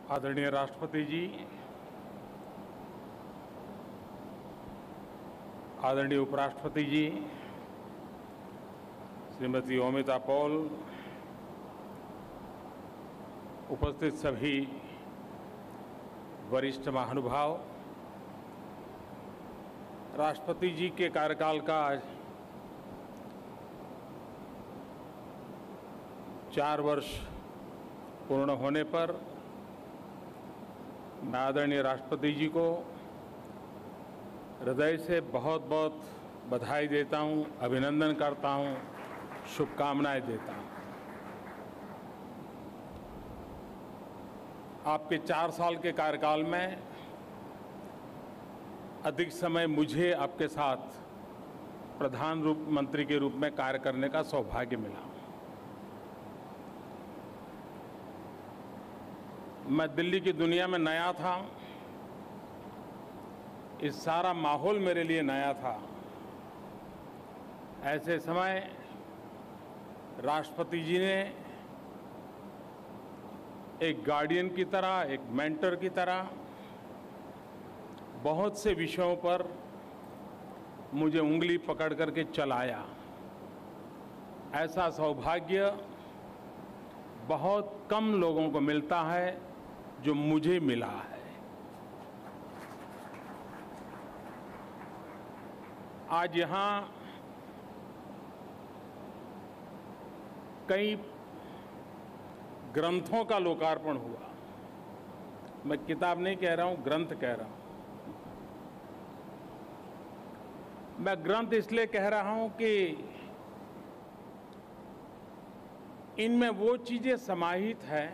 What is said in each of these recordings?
आदरणीय राष्ट्रपति जी, आदरणीय उपराष्ट्रपति जी, श्रीमती अमिता पॉल, उपस्थित सभी वरिष्ठ महानुभाव, राष्ट्रपति जी के कार्यकाल का आज 4 वर्ष पूर्ण होने पर मैं आदरणीय राष्ट्रपति जी को हृदय से बहुत बहुत बधाई देता हूं, अभिनंदन करता हूं, शुभकामनाएं देता हूं। आपके 4 साल के कार्यकाल में अधिक समय मुझे आपके साथ प्रधानमंत्री के रूप में कार्य करने का सौभाग्य मिला। मैं दिल्ली की दुनिया में नया था, इस सारा माहौल मेरे लिए नया था। ऐसे समय राष्ट्रपति जी ने एक गार्डियन की तरह, एक मेंटर की तरह बहुत से विषयों पर मुझे उंगली पकड़ करके चलाया। ऐसा सौभाग्य बहुत कम लोगों को मिलता है जो मुझे मिला है। आज यहाँ कई ग्रंथों का लोकार्पण हुआ। मैं किताब नहीं कह रहा हूँ, ग्रंथ कह रहा हूँ। मैं ग्रंथ इसलिए कह रहा हूँ कि इनमें वो चीजें समाहित हैं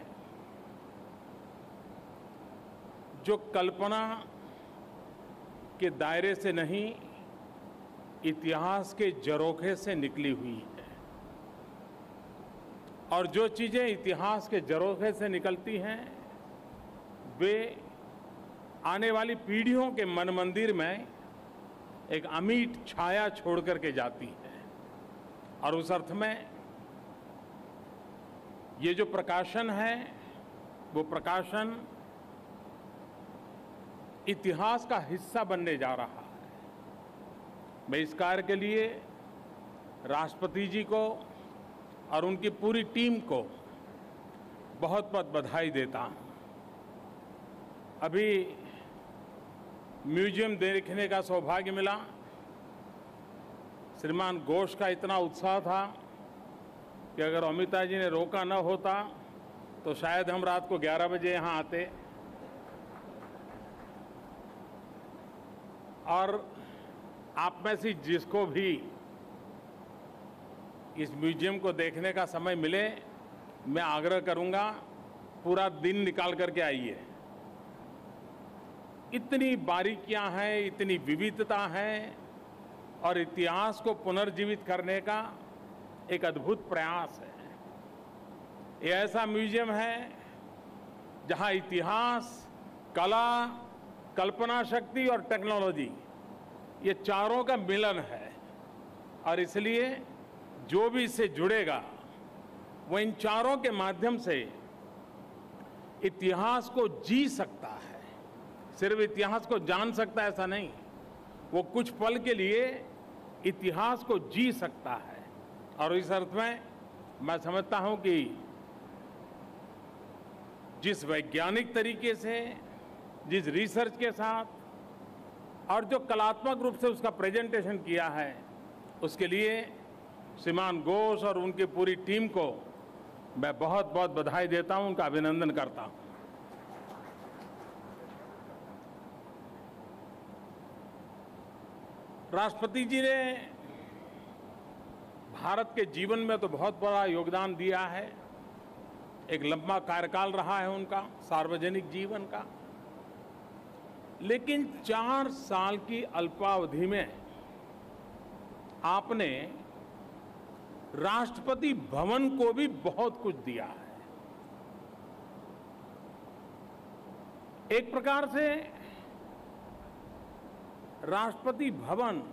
जो कल्पना के दायरे से नहीं, इतिहास के झरोखे से निकली हुई है। और जो चीजें इतिहास के झरोखे से निकलती हैं वे आने वाली पीढ़ियों के मन मंदिर में एक अमिट छाया छोड़ करके जाती है। और उस अर्थ में ये जो प्रकाशन है वो प्रकाशन इतिहास का हिस्सा बनने जा रहा है। मैं इस कार्य के लिए राष्ट्रपति जी को और उनकी पूरी टीम को बहुत बहुत बधाई देता हूं। अभी म्यूजियम देखने का सौभाग्य मिला। श्रीमान घोष का इतना उत्साह था कि अगर अमिता जी ने रोका न होता तो शायद हम रात को 11 बजे यहाँ आते। और आप में से जिसको भी इस म्यूजियम को देखने का समय मिले, मैं आग्रह करूंगा पूरा दिन निकाल करके आइए। इतनी बारीकियां हैं, इतनी विविधता है और इतिहास को पुनर्जीवित करने का एक अद्भुत प्रयास है। ये ऐसा म्यूजियम है जहां इतिहास, कला, कल्पना शक्ति और टेक्नोलॉजी, ये चारों का मिलन है। और इसलिए जो भी इससे जुड़ेगा वो इन चारों के माध्यम से इतिहास को जी सकता है। सिर्फ इतिहास को जान सकता है ऐसा नहीं, वो कुछ पल के लिए इतिहास को जी सकता है। और इस अर्थ में मैं समझता हूं कि जिस वैज्ञानिक तरीके से, जिस रिसर्च के साथ और जो कलात्मक रूप से उसका प्रेजेंटेशन किया है, उसके लिए श्रीमान घोष और उनकी पूरी टीम को मैं बहुत बहुत बधाई देता हूं, उनका अभिनंदन करता हूं। राष्ट्रपति जी ने भारत के जीवन में तो बहुत बड़ा योगदान दिया है। एक लंबा कार्यकाल रहा है उनका सार्वजनिक जीवन का। लेकिन 4 साल की अल्पावधि में आपने राष्ट्रपति भवन को भी बहुत कुछ दिया है। एक प्रकार से राष्ट्रपति भवन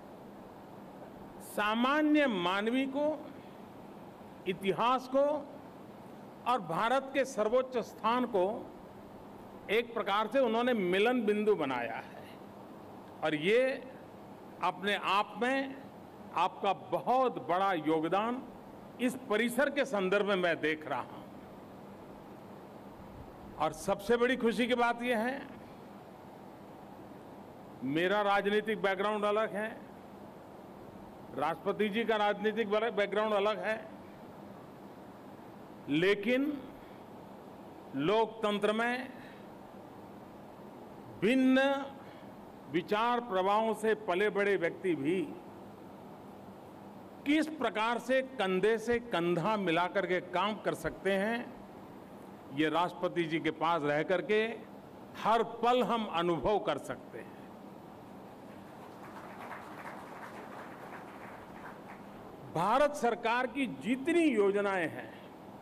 सामान्य मानवी को, इतिहास को और भारत के सर्वोच्च स्थान को एक प्रकार से उन्होंने मिलन बिंदु बनाया है और ये अपने आप में आपका बहुत बड़ा योगदान इस परिसर के संदर्भ में मैं देख रहा हूं। और सबसे बड़ी खुशी की बात यह है, मेरा राजनीतिक बैकग्राउंड अलग है, राष्ट्रपति जी का राजनीतिक बैकग्राउंड अलग है, लेकिन लोकतंत्र में भिन्न विचार प्रवाहों से पले बड़े व्यक्ति भी किस प्रकार से कंधे से कंधा मिलाकर के काम कर सकते हैं, ये राष्ट्रपति जी के पास रह करके हर पल हम अनुभव कर सकते हैं। भारत सरकार की जितनी योजनाएं हैं,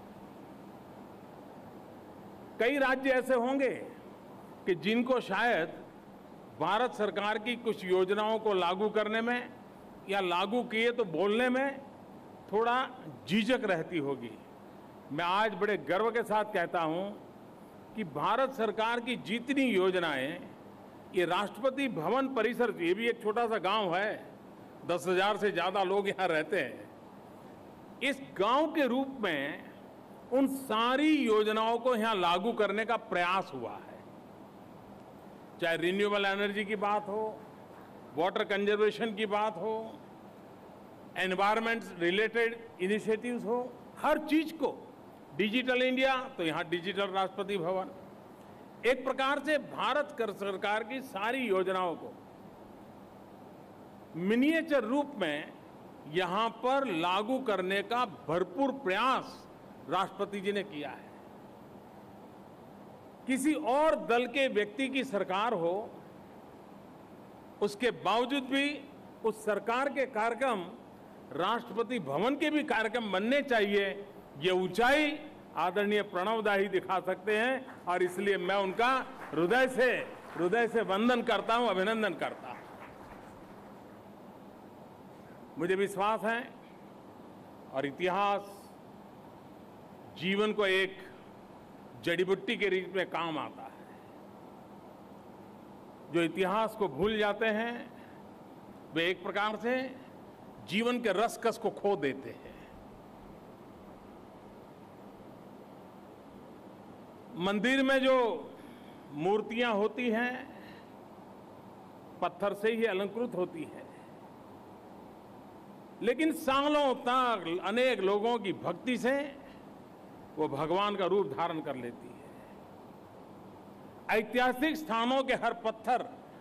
कई राज्य ऐसे होंगे कि जिनको शायद भारत सरकार की कुछ योजनाओं को लागू करने में या लागू किए तो बोलने में थोड़ा झिझक रहती होगी। मैं आज बड़े गर्व के साथ कहता हूं कि भारत सरकार की जितनी योजनाएं, ये राष्ट्रपति भवन परिसर, ये भी एक छोटा सा गांव है, 10,000 से ज्यादा लोग यहां रहते हैं, इस गांव के रूप में उन सारी योजनाओं को यहां लागू करने का प्रयास हुआ है। चाहे रिन्यूएबल एनर्जी की बात हो, वाटर कंजर्वेशन की बात हो, एनवायरमेंट रिलेटेड इनिशिएटिव्स हो, हर चीज को, डिजिटल इंडिया तो यहां डिजिटल राष्ट्रपति भवन, एक प्रकार से भारत सरकार की सारी योजनाओं को मिनिएचर रूप में यहां पर लागू करने का भरपूर प्रयास राष्ट्रपति जी ने किया है। किसी और दल के व्यक्ति की सरकार हो, उसके बावजूद भी उस सरकार के कार्यक्रम राष्ट्रपति भवन के भी कार्यक्रम बनने चाहिए, ये ऊंचाई आदरणीय प्रणव दा ही दिखा सकते हैं। और इसलिए मैं उनका हृदय से वंदन करता हूं, अभिनंदन करता हूं। मुझे विश्वास है और इतिहास जीवन को एक जड़ी बूटी के रूप में काम आता है। जो इतिहास को भूल जाते हैं वे एक प्रकार से जीवन के रसकस को खो देते हैं। मंदिर में जो मूर्तियां होती हैं पत्थर से ही अलंकृत होती है, लेकिन सालों तक अनेक लोगों की भक्ति से वो भगवान का रूप धारण कर लेती है। ऐतिहासिक स्थानों के हर पत्थर,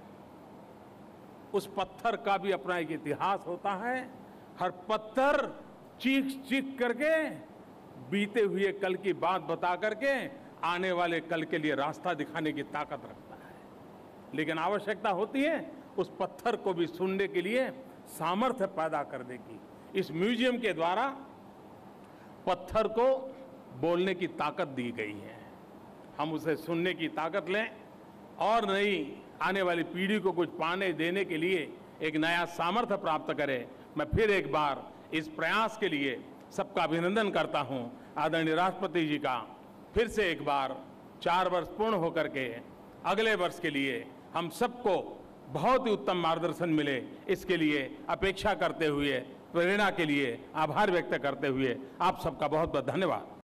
उस पत्थर का भी अपना एक इतिहास होता है। हर पत्थर चीख चीख करके बीते हुए कल की बात बता करके आने वाले कल के लिए रास्ता दिखाने की ताकत रखता है। लेकिन आवश्यकता होती है उस पत्थर को भी सुनने के लिए सामर्थ्य पैदा करने की। इस म्यूजियम के द्वारा पत्थर को बोलने की ताकत दी गई है। हम उसे सुनने की ताकत लें और नई आने वाली पीढ़ी को कुछ पाने देने के लिए एक नया सामर्थ्य प्राप्त करें। मैं फिर एक बार इस प्रयास के लिए सबका अभिनंदन करता हूं। आदरणीय राष्ट्रपति जी का फिर से एक बार 4 वर्ष पूर्ण होकर के अगले वर्ष के लिए हम सबको बहुत ही उत्तम मार्गदर्शन मिले, इसके लिए अपेक्षा करते हुए, प्रेरणा के लिए आभार व्यक्त करते हुए आप सबका बहुत बहुत धन्यवाद।